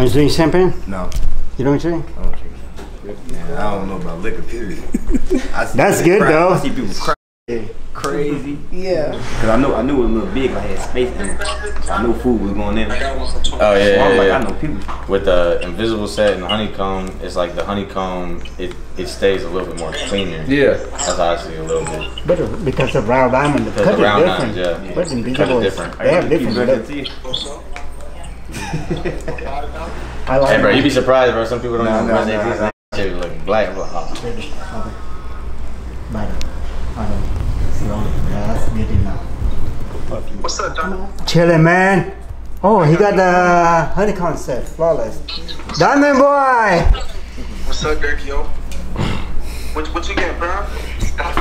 You drink champagne? No. You don't drink? I don't drink. Man, I don't know about liquor, period. That's good though. I see people crazy. Yeah. Cause I knew it was a little big. I had space in it. So I knew food was going in. Oh yeah, So I was like, yeah. I know people. With the invisible set and the honeycomb, it's like the honeycomb. It stays a little bit more cleaner. Yeah. That's how I see it a little bit. But because of round diamond, the Because cut the round is different. diamonds, yeah. But in Cut is Invisible, different. they have different look. I like Hey bro, it. you'd be surprised, bro. Some people don't even brush their teeth. nah. Shit be looking black. I'm like, oh. Slowly. Yeah, that's good enough. What's up, John? Chillin', man. Oh, he got the honeycomb set, flawless. Diamond boy. What's up, Dirk, yo? What you get, bro? Stop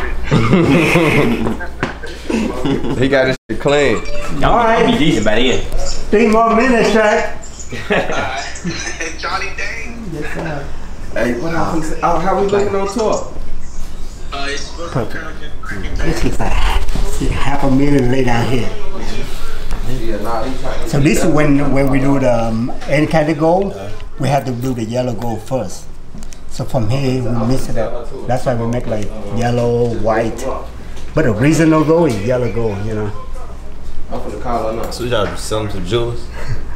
it. He got his shit clean. All right. Be decent by the end. 3 more minutes, Shaq. Johnny Dang. Yes, sir. Hey, what else? How we looking on tour? This is like $500,000 laid out here. Yeah, nah, he trying. So this is when we do the any kind of gold, we have to do the yellow gold first. So from here we mix it up. That's why we make like yellow, white. But the original gold is yellow gold, you know. I'm finna call her now. So y'all sell them to jewelers?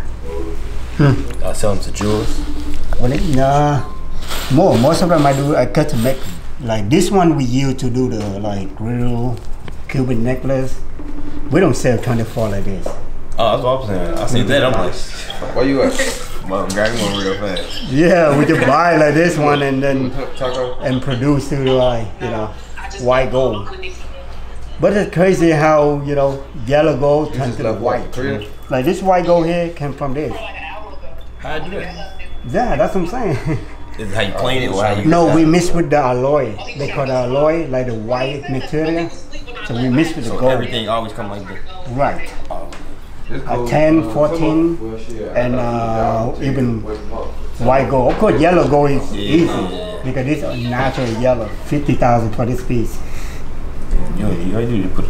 Y'all sell them to jewelers? Well, nah, most of them I cut to make. Like this one we use to do the like real Cuban necklace. We don't sell 24 like this. Oh, that's what I'm saying. I see that. I'm like, Where you at? well, grab me one real fast. Yeah, we just buy like this one and then Taco. and produce to like, you know, white gold. But it's crazy how, you know, yellow gold turns to the white. Korea? Like this white gold here came from this. How'd you do that? Yeah, that's what I'm saying. Is it how you clean it or how you? No, we mix with the alloy. They call the alloy like the white material. So we mix with the So gold. everything always come like this. Right. This A gold, 10, 14, well, shit, and even where's the box? white gold. Of course, yellow gold is easy yeah. because this is natural yellow. 50,000 for this piece. You need to put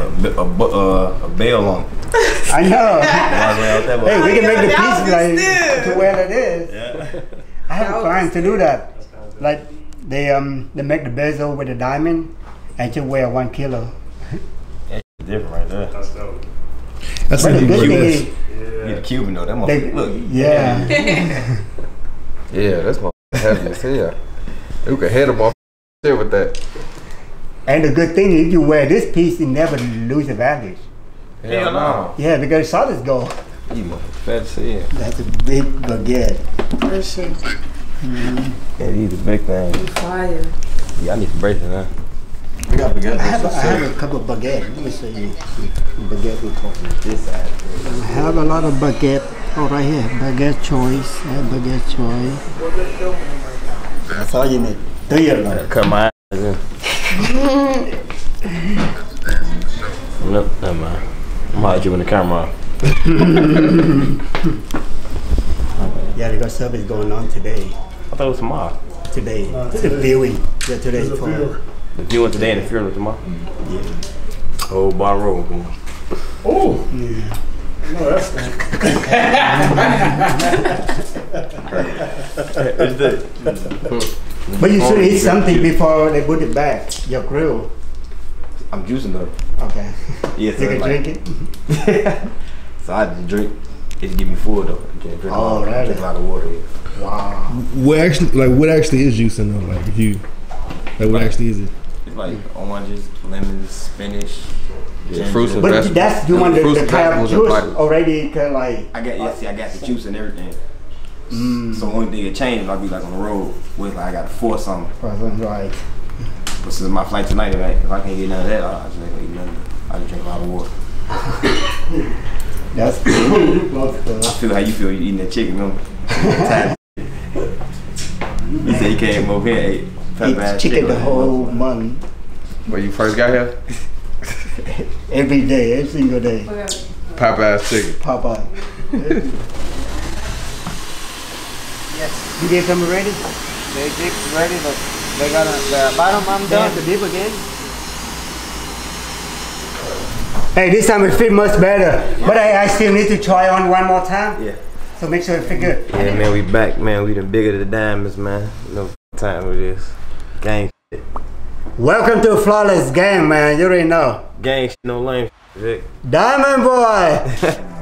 a bell on it. I know. Hey, Hey, we can make the that piece would like be still. to where it is. Yeah. I have a client to do that. Like they make the bezel with a diamond and just wear 1 kilo. That's different right there. That's dope. That's But the the good thing is, You the Cuban though. That they, motherfucker look. yeah. Yeah, that's my heavy as hell. You can hit him off shit with that. And the good thing is you wear this piece, you never lose the value. Hell no. Yeah, because solid gold. You motherfucker fat as hell. That's a big baguette. That shit Yeah, these the big thing. fire. Yeah, I need some braces now. We got to I have a couple of baguettes. Let me show you the baguette we're talking about. This side. I have a lot of baguette. Oh, right here. Baguette choice. I have baguette choice. That's all you need. 3 of them. Cut my ass in. Nope, never mind. I'm gonna hide you in the camera. Yeah, because service going on today. I thought it was tomorrow. Today. The viewing. Yeah, today. For, The viewing today and the funeral tomorrow. yeah. Oh, bar roll. Oh, Yeah. no, that's But you should eat something before they put it back. Your grill. I'm juicing though. Okay. Yeah, You can like, drink it. So I just drink. It get me full though. I can't drink, Oh, really? drink a lot of water. Yeah. Wow. what actually is juicing though? Like if you, like what actually is it? It's like oranges, lemons, spinach, ginger. fruits and But vegetables. that's you want Fruits the and kind of vegetables and juice vitamins. already kind of like. I got the juice and everything. So only thing that changed, I'll be like on the road with like I got to force something. Right. But since my flight tonight, if I can't get none of that, I just ain't gonna eat nothing. I just drink a lot of water. That's good. I feel how you feel you eating that chicken, though. You said you came over here and ate Popeyes Eat chicken the whole month, When you first got here, every day, every single day. Popeye's chicken. Popeye. Yes. You get them ready? They dip ready, but they got the bottom. I'm They have done. to dip again. Hey, this time it fit much better. But I still need to try on one more time. Yeah. So make sure you fit good. Yeah, man, we back, man. We done bigger the diamonds, man. No time with this. Gang shit. Welcome to Flawless Gang, man. You already know. Gang shit, no lame shit, Vic. Diamond Boy.